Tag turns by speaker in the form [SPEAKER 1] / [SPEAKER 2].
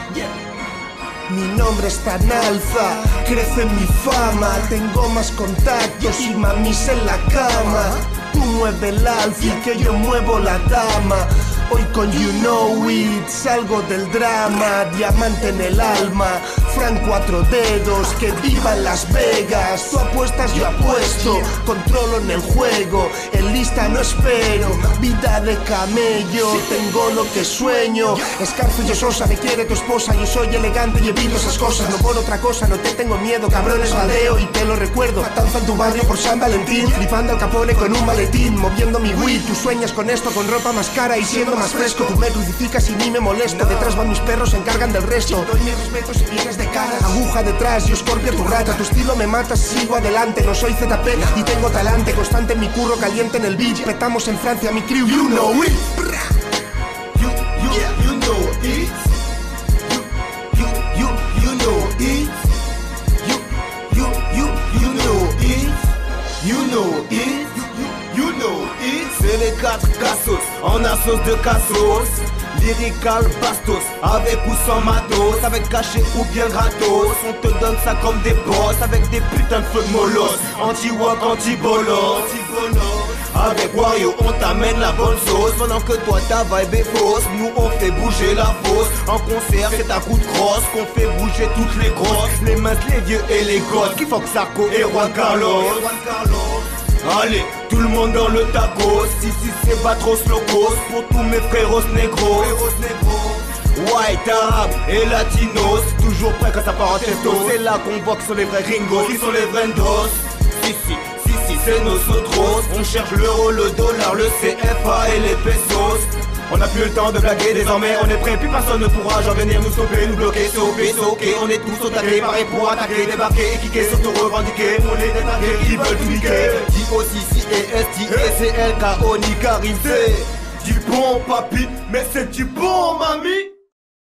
[SPEAKER 1] Mi nombre está en alza, crece mi fama, tengo más contactos y mamis en la cama. Tú mueve el alfil que yo muevo la dama. Hoy con You Know It salgo del drama, diamante en el alma, Fran 4 dedos, que viva en Las Vegas. Tú apuestas, yo apuesto, controlo en el juego, en lista no espero, vida de camello, tengo lo que sueño. Escarzo yo Sosa, me quiere tu esposa, yo soy elegante y evito esas cosas, no por otra cosa, no te tengo miedo, cabrones baldeo y te lo recuerdo. Matanza en tu barrio por San Valentín, flipando al Capone con un maletín, moviendo mi weed. Tú sueñas con esto, con ropa más cara y siendo más fresco. Tú me crucificas y ni me molesto, detrás van mis perros, se encargan del resto. Doy mis respetos si vienes de cara, aguja detrás, yo Scorpio tu rata. Tu estilo me mata, sigo adelante, no soy ZP y tengo talante. Constante en mi curro, caliente en el beat, petamos en Francia mi crew, you know it.
[SPEAKER 2] You know it. You know it. You know it. You know it. You know it. C'est les 4 cassos en assos de cassos. Lyrical bastos, avec ou sans matos, avec cachet ou bien gratos. On te donne ça comme des boss, avec des putains de feux de molos. Anti-wok, anti-bolos. Avec Wario on t'amène la bonne sauce. Pendant que toi ta vibe est fausse, nous on fait bouger la fosse. En concert c'est à coup de crosse qu'on fait bouger toutes les grosses. Les minces, les vieux et les gosses, qui fuck Sarko et Juan Carlos. Allez, tout le monde dans le tacos. Ici c'est Batros Locos, pour tous mes fréros négros. White, arabe et latinos, toujours prêt quand ça part en testo. C'est là qu'on voit que sont les vrais gringos, qui sont les vrais dos. Si, c'est nos otros. On cherche l'euro, le dollar, le CFA et les pesos. On n'a plus le temps de blaguer, désormais on est prêt, plus personne ne pourra genre venir nous stopper, nous bloquer, stopper, ok, on est tous au taquet, pareil pour attaquer, débarquer, et kicker, surtout revendiquer, on les détaquer, ils veulent tout niquer. D-O-C-C-E-S-T-E-C-L-K-O-N-I Karim, c'est du bon papi, mais c'est du bon mamie.